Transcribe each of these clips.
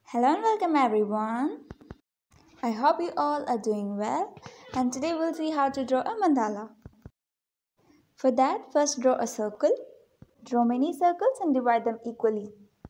Hello and welcome everyone. I hope you all are doing well, and today we'll see how to draw a mandala. For that, first draw a circle. Draw many circles and divide them equally.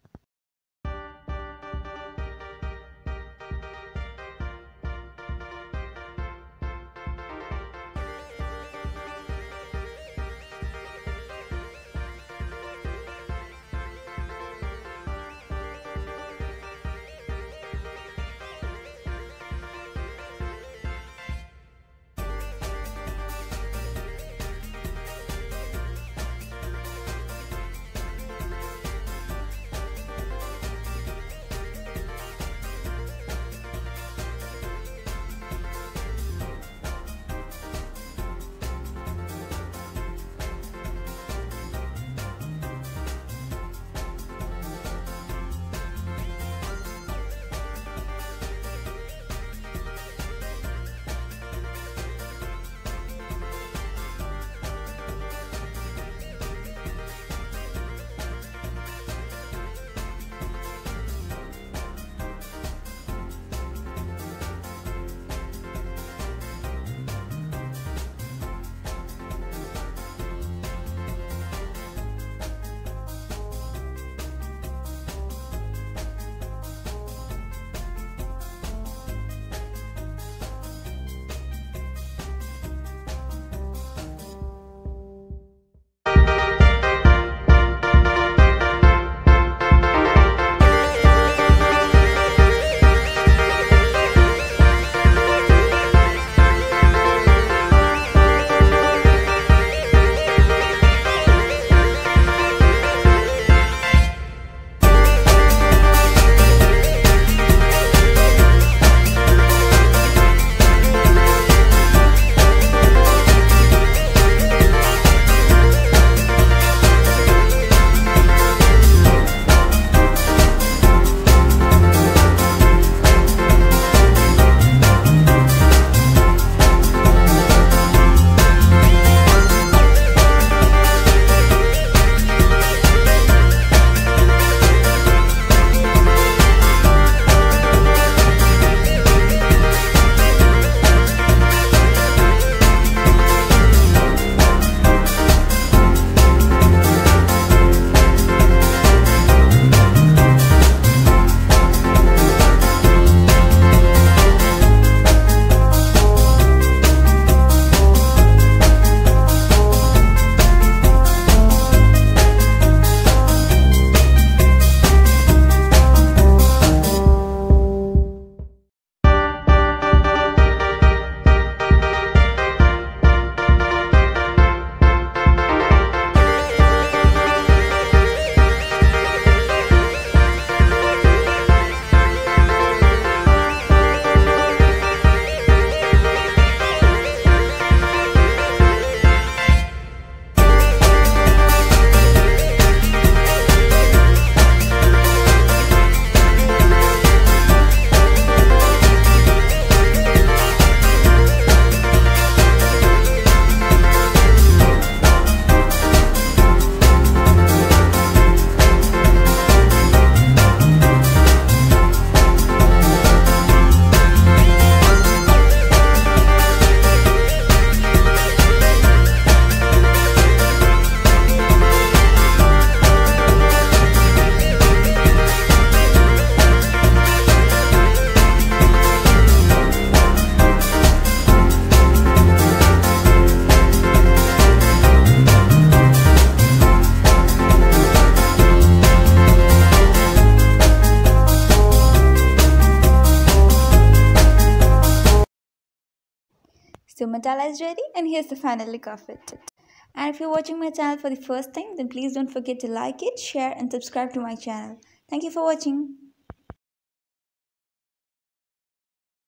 So mandala is ready and here's the final look of it. And if you're watching my channel for the first time, then please don't forget to like it, share and subscribe to my channel. Thank you for watching.